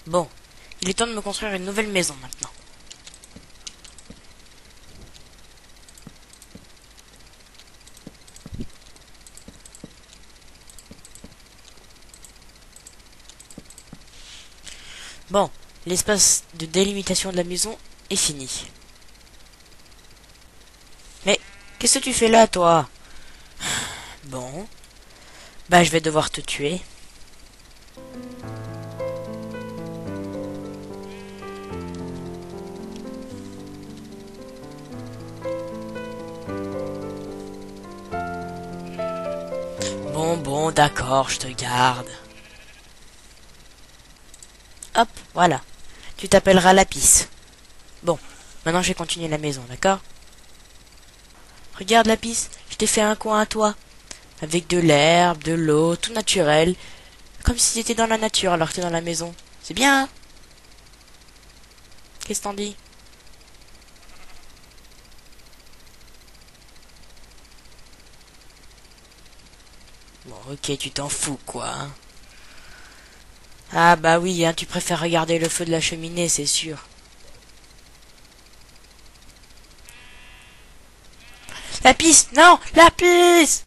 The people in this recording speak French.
Bon, il est temps de me construire une nouvelle maison maintenant. Bon, l'espace de délimitation de la maison est fini. Mais, qu'est-ce que tu fais là, toi? Bon, bah je vais devoir te tuer. Bon, d'accord, je te garde. Hop, voilà. Tu t'appelleras Lapis. Bon, maintenant je vais continuer la maison, d'accord? Regarde Lapis, je t'ai fait un coin à toi. Avec de l'herbe, de l'eau, tout naturel. Comme si t'étais dans la nature alors que t'es dans la maison. C'est bien, hein? Qu'est-ce que t'en dis? Bon, ok, tu t'en fous, quoi, hein. Ah bah oui, hein, tu préfères regarder le feu de la cheminée, c'est sûr. Lapis, non, Lapis!